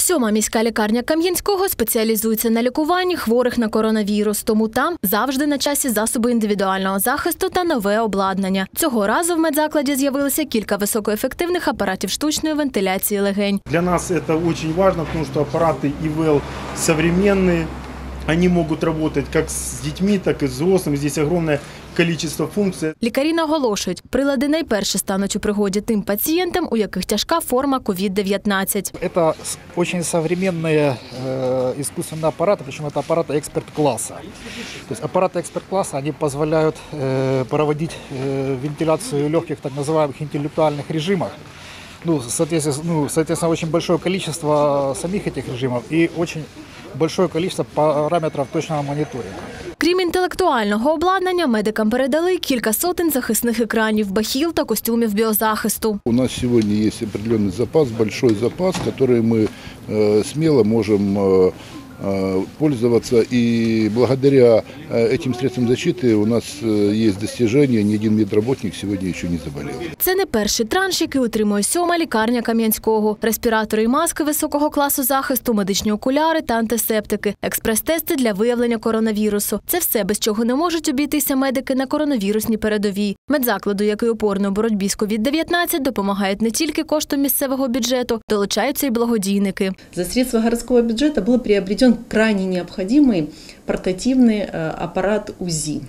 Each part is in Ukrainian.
7-ма міська лікарня Кам'янського спеціалізується на лікуванні хворих на коронавірус, тому там завжди на часі засоби індивідуального захисту та нове обладнання. Цього разу в медзакладі з'явилося кілька високоефективних апаратів штучної вентиляції легень. Для нас це дуже важливо, тому що апарати ІВЛ сучасні. Они могут работать как с детьми, так и с взрослыми. Здесь огромное количество функций. Лікарі наголошують, прилади найперше стануть у пригоді тим пацієнтам, у яких тяжка форма COVID-19. Это очень современные искусственные аппараты, причем это аппараты эксперт-класса. То есть аппараты эксперт-класса, они позволяют проводить вентиляцию легких, так называемых интеллектуальных режимах. Соответственно, очень большое количество самих этих режимов и очень большое количество параметров точного мониторинга. Крім інтелектуального обладнання, медикам передали кілька сотень захисних екранів, бахіл та костюмів біозахисту. У нас сегодня есть определенный запас, большой запас, который мы смело можем пользоваться. И благодаря этим средствам защиты у нас есть достижения. Ни один медработник сегодня еще не заболел. Це не перший транш, який отримує 7-ма лікарня Кам'янського. Респіратори і маски високого класу захисту, медичні окуляри та антисептики, експрес-тести для виявлення коронавірусу. Це все, без чого не можуть обійтися медики на коронавірусній передовій. Медзакладу, який опорно у боротьбі з COVID-19, допомагають не тільки коштом місцевого бюджету, долучаються й благодійники. За средства городского бюджета был приобретен крайне необходимый портативный аппарат УЗИ.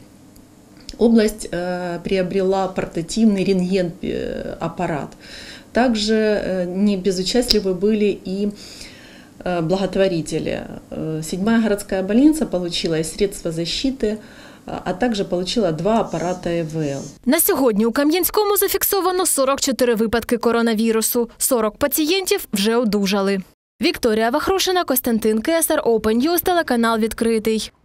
Область приобрела портативный рентген-аппарат. Также не безучастливы были и благотворители. 7-я городская больница получила средства защиты, а також отримала 2 апарати ІВЛ. На сьогодні у Кам'янському зафіксовано 44 випадки коронавірусу. 40 пацієнтів вже одужали. Вікторія Вахрушина, Костянтин Кесар, Open News, телеканал «Відкритий».